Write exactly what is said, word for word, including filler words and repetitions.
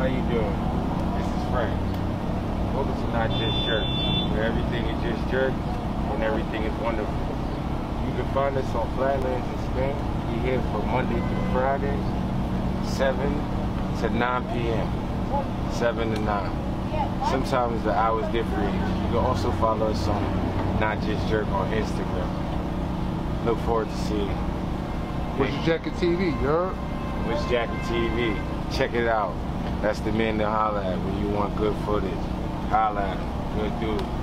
How you doing? This is Frank. Welcome to Not Just Jerk, where everything is just jerk and everything is wonderful. You can find us on Flatlands in Spain. We're here for Monday through Friday, seven to nine p m seven to nine. Sometimes the hours differ. You can also follow us on Not Just Jerk on Instagram. Look forward to seeing you. What's your Jacket T V, you heard? What's Jacket T V? Check it out. That's the man to holler at when you want good footage. Holla at him. Good dude.